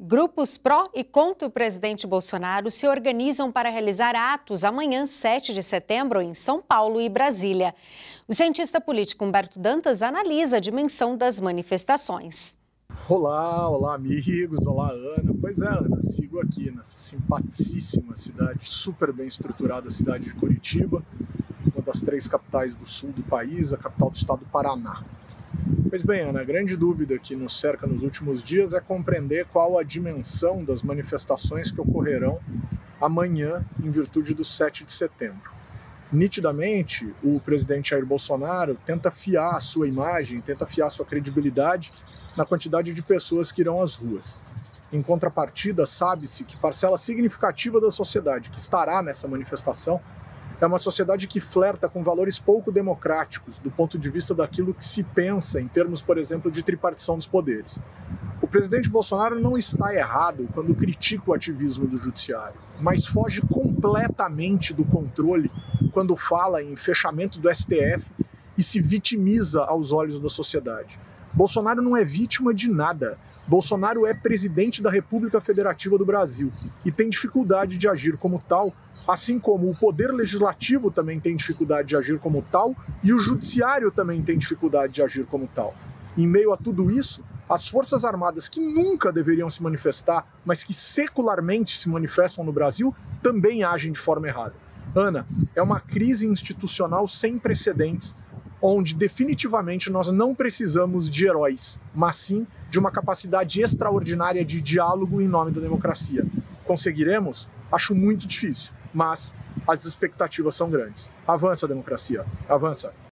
Grupos pró e contra o presidente Bolsonaro se organizam para realizar atos amanhã, 7 de setembro, em São Paulo e Brasília. O cientista político Humberto Dantas analisa a dimensão das manifestações. Olá amigos, olá Ana. Pois é, Ana, sigo aqui nessa simpaticíssima cidade, super bem estruturada cidade de Curitiba, uma das 3 capitais do sul do país, a capital do estado do Paraná. Pois bem, Ana, a grande dúvida que nos cerca nos últimos dias é compreender qual a dimensão das manifestações que ocorrerão amanhã em virtude do 7 de setembro. Nitidamente, o presidente Jair Bolsonaro tenta fiar a sua imagem, tenta fiar a sua credibilidade na quantidade de pessoas que irão às ruas. Em contrapartida, sabe-se que parcela significativa da sociedade que estará nessa manifestação é uma sociedade que flerta com valores pouco democráticos do ponto de vista daquilo que se pensa em termos, por exemplo, de tripartição dos poderes. O presidente Bolsonaro não está errado quando critica o ativismo do judiciário, mas foge completamente do controle quando fala em fechamento do STF e se vitimiza aos olhos da sociedade. Bolsonaro não é vítima de nada. Bolsonaro é presidente da República Federativa do Brasil e tem dificuldade de agir como tal, assim como o Poder Legislativo também tem dificuldade de agir como tal e o Judiciário também tem dificuldade de agir como tal. Em meio a tudo isso, as Forças Armadas, que nunca deveriam se manifestar, mas que secularmente se manifestam no Brasil, também agem de forma errada. Ana, é uma crise institucional sem precedentes, onde definitivamente nós não precisamos de heróis, mas sim de uma capacidade extraordinária de diálogo em nome da democracia. Conseguiremos? Acho muito difícil, mas as expectativas são grandes. Avança a democracia, avança!